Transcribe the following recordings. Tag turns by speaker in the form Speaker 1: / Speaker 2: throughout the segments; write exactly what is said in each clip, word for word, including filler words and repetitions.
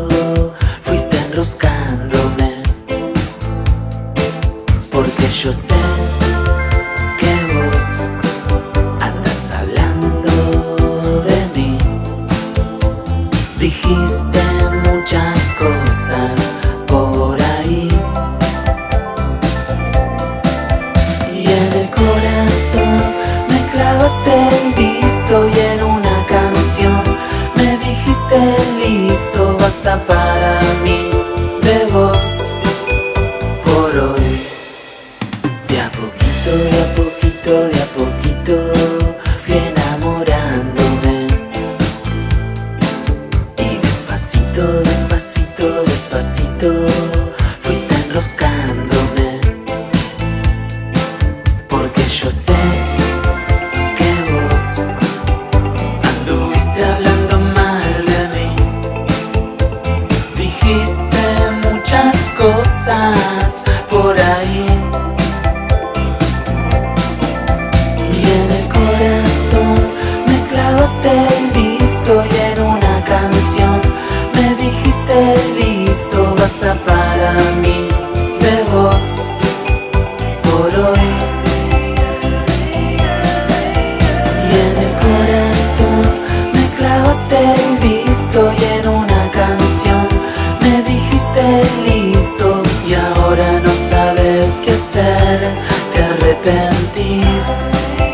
Speaker 1: fuiste enroscándome, porque yo sé que vos andas hablando de mí. Dijiste muchas cosas por ahí, y en el corazón me clavaste el visto, y en una canción me dijiste listo, basta para mí de vos por hoy. De a poquito, de a poquito, de a poquito fui enamorándome, y despacito, despacito, despacito fuiste enroscándome, porque yo sé que vos anduviste hablando mal de mí. Dijiste muchas cosas por ahí, y en el corazón me clavaste el visto, y en una canción me dijiste listo, basta para mí de vos por hoy. Y en el corazón me clavaste el visto, y en una canción me dijiste listo, y ahora no sabes qué hacer, te arrepentís.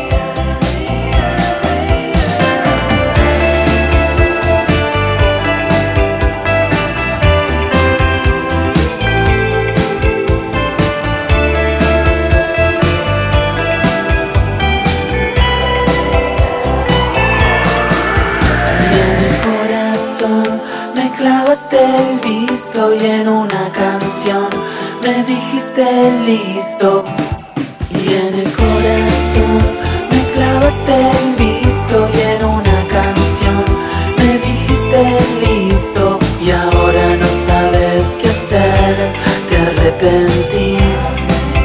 Speaker 1: Me clavaste el visto, y en una canción me dijiste listo, y en el corazón me clavaste el visto, y en una canción me dijiste listo, y ahora no sabes qué hacer, te arrepentís.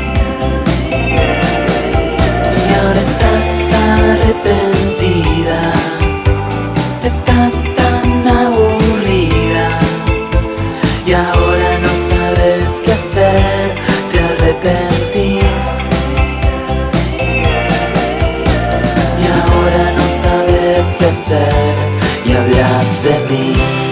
Speaker 1: Y ahora estás arrepentida, estás tan aburrida, y ahora no sabes qué hacer, te arrepentís. Y ahora no sabes qué hacer, y hablas de mí.